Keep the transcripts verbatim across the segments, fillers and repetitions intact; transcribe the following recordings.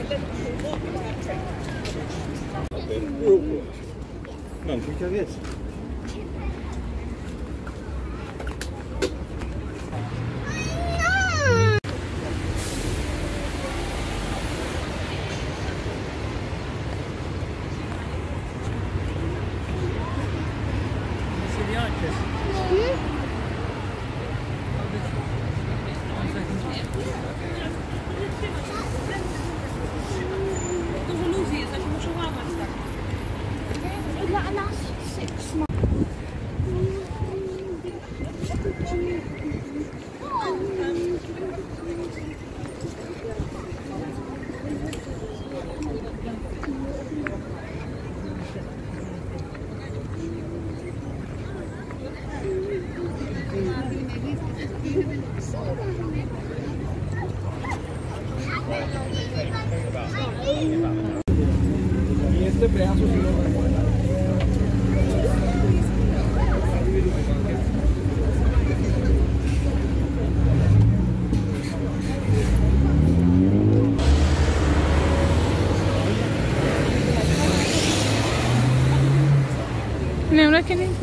Non, fica vez. Y este pedazo sí lo recuerda. Lembra que nem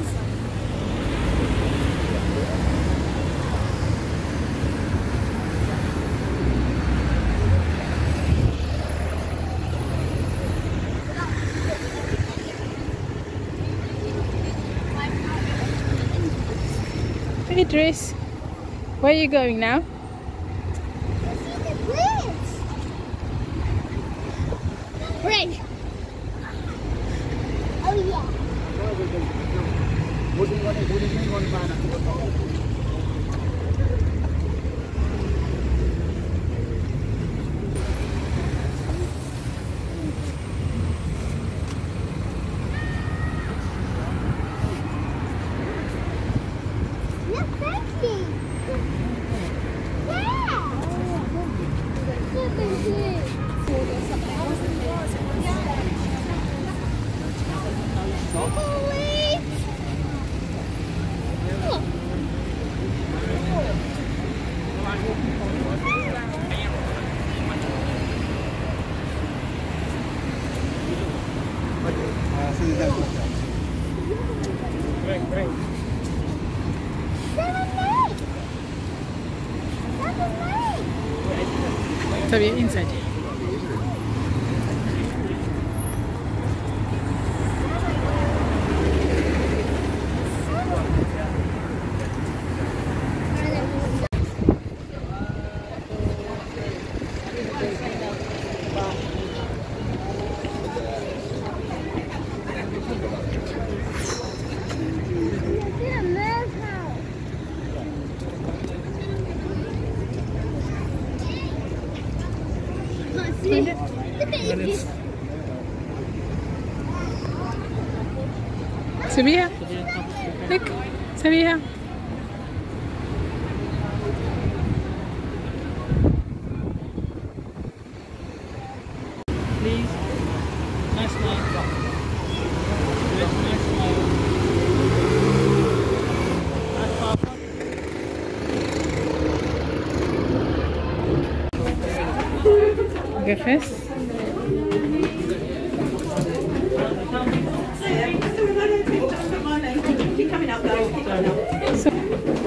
Hey Idris, where are you going now? Bridge. Oh yeah. Look, Becky. Yeah. Chocolate. Look. Break, break. Lemonade. Lemonade. So we're inside. Sabia? Look, Sabia. Please, nice smile. Nice smile. Nice papa. Go first. Keep coming up, guys. Keep coming up. So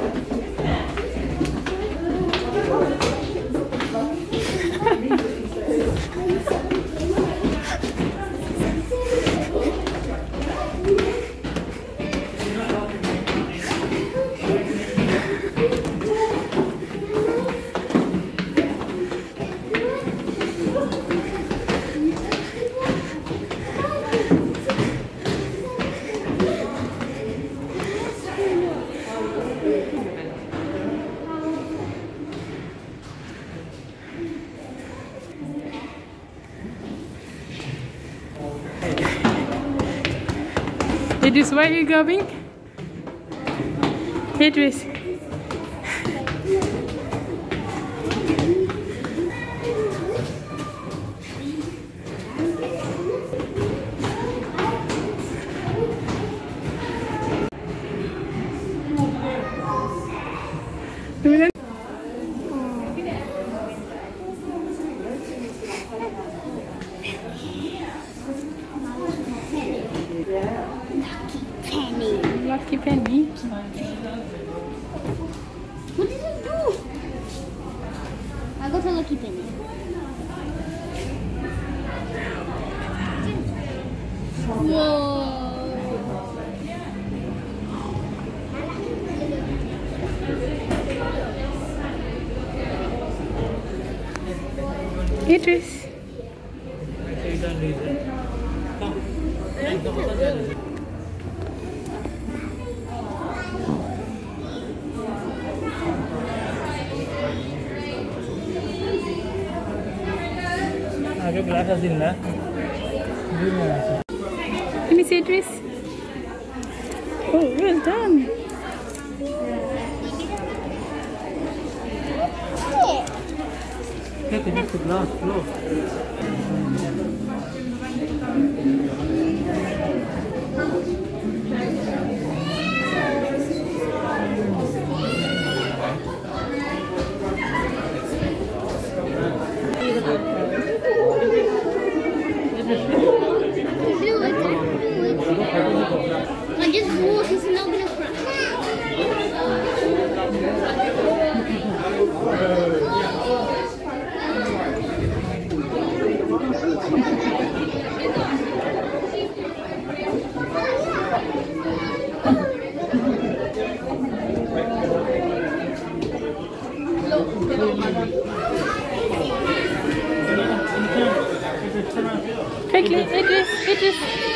Idris, where are you going? Idris. Lucky Penny. What did it do? I got a lucky penny. Whoa. Idris. आगे glass असेल ना Let me see Idris. Oh, well done. Take it to glass floor. I just walk, it's not gonna crack. Quickly, Idris, Idris.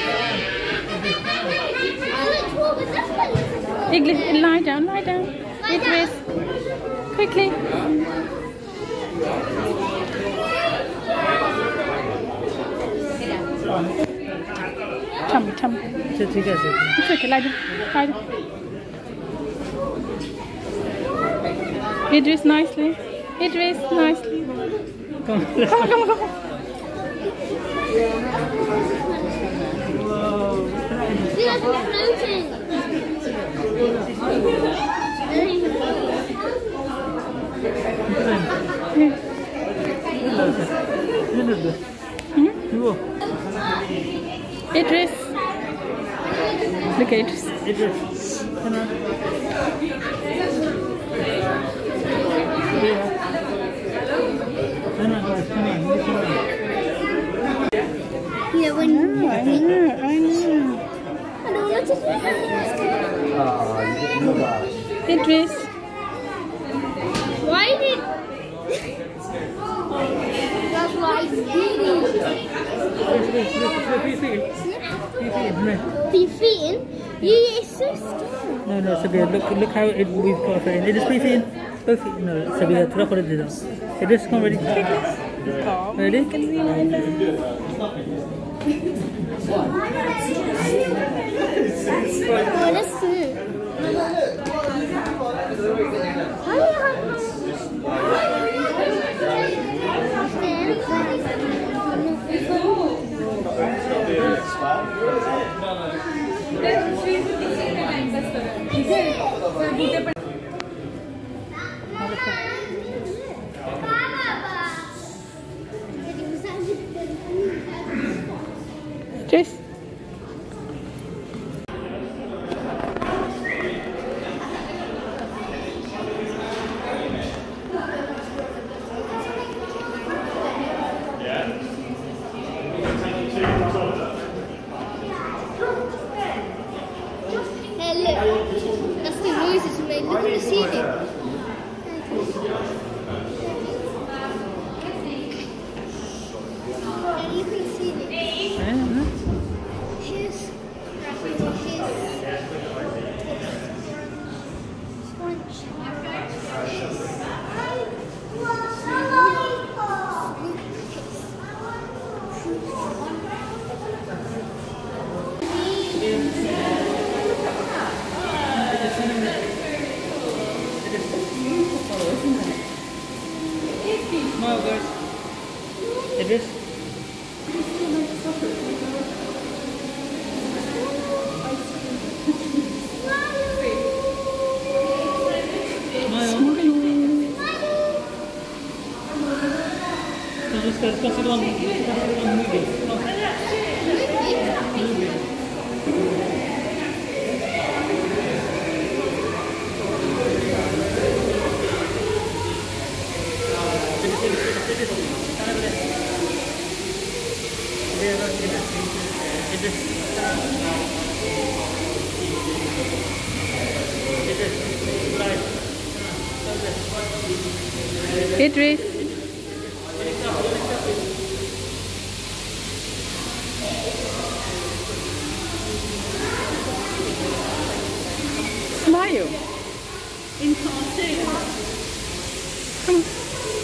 Idris, lie down, lie down. Idris, quickly. Tummy, tummy. ठीक है sir It's okay, lie down, lie down. Idris, nicely. Idris, nicely. Come Come on, come on, come on. See, that's floating. Hmm? वो Idris. Look at Idris. Idris come on come on guys come on come on Yeah, when Oh, I know, I know. I don't want to see. Idris. Why did? That's why it's bleeding. Be feeding? Yeah, it's so scary. no no Sabir look look how it we've got it it is breathe in both feet no Sabir थोड़ा खोल दे दो it is come ready ready Oh, that's good. Idris. Hey, look. That's the noises we made. Look at the ceiling. Hey, look at the ceiling. Here's smile guys Idris Let's go, let's go sit on, let's go sit on movie. Come on. Movie. Idris. Smile. In cartoon. Come on.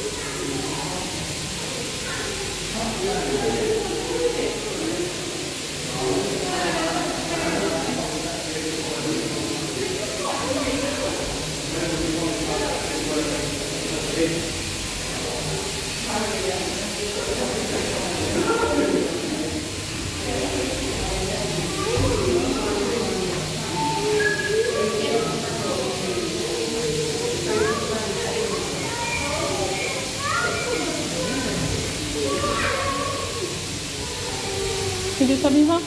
Tu veux ça, Mira?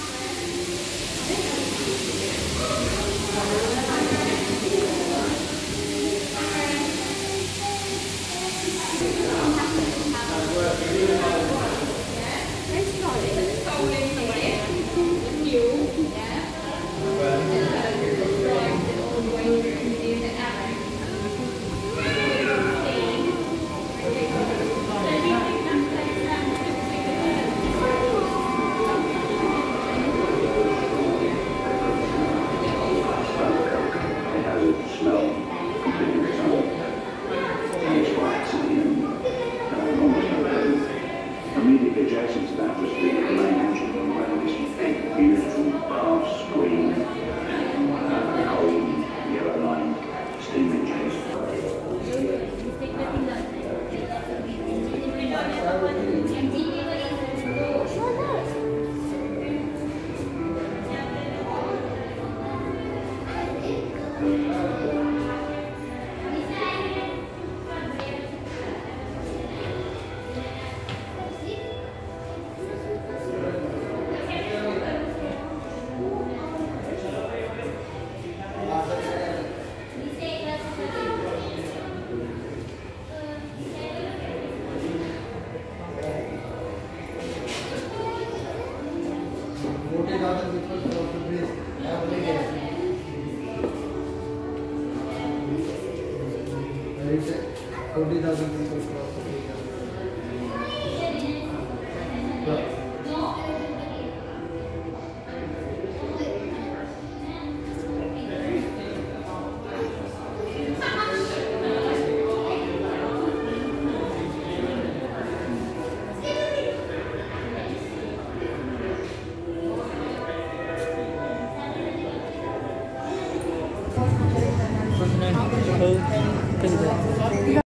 Immediately adjacent to that was the main engine, where this big, beautiful, vast, green, uh, cold, yellow line steam engines. forty thousand people cross the bridge. Oh,